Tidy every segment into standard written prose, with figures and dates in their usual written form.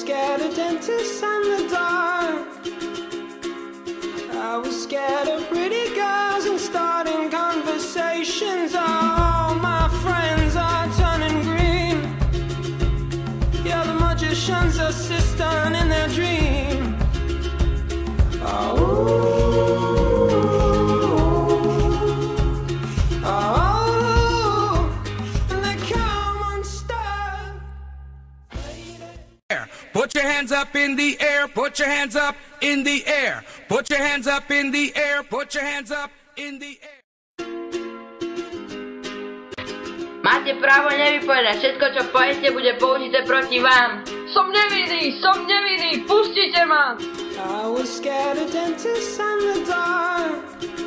scared of dentists and the dark. I was scared of pretty girls and starting conversations. All my friends are turning green. Yeah, the magician's assistant in their dream. Oh. Put your hands up in the air, put your hands up in the air, put your hands up in the air, put your hands up in the air. Máte právo nevypovedať, všetko čo poviete bude použité proti vám. Som nevinný, pustite ma! I was scared of dentists and the dark.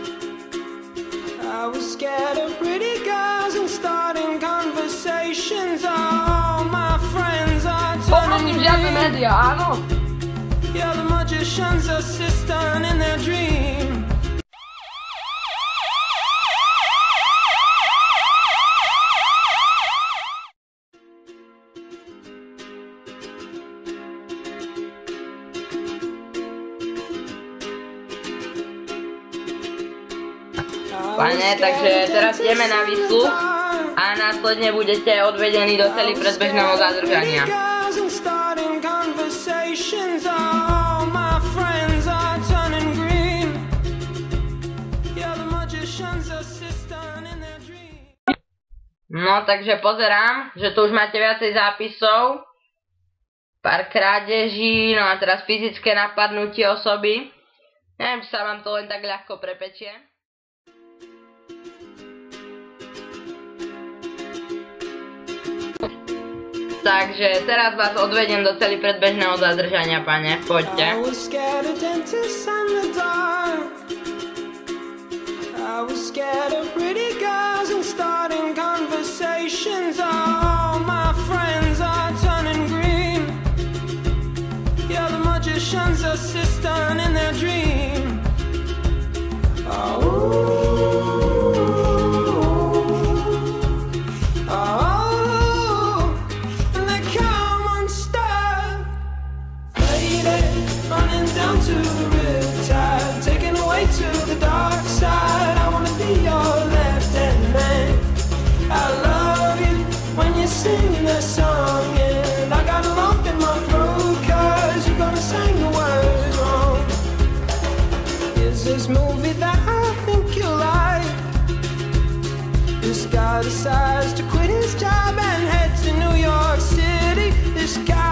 I was scared of pretty girls and starting conversations. All my friends are turning green. áno? Yeah, the magician's assistant in their dream. Pane, takže teraz ideme na výsluh a následne budete odvedení do cely predbežného zadržania. No, takže pozerám, že tu už máte viacej zápisov, pár krádeží, no a teraz fyzické napadnutie osoby. Neviem, či sa vám to len tak ľahko prepečie. Takže teraz vás odvediem do cely predbežného zadržania, pane. Poďte. I was scared of pretty girls and starting conversations. All my friends are turning green. Yeah, the magician's assistant in their dream. Oh. Down to the riptide, taken away to the dark side. I wanna be your left-hand man. I love you when you're singing that song, and I got a lump in my throat 'cause you're gonna sing the words wrong. Is this movie that I think you like? This guy decides to quit his job and head to New York City. This guy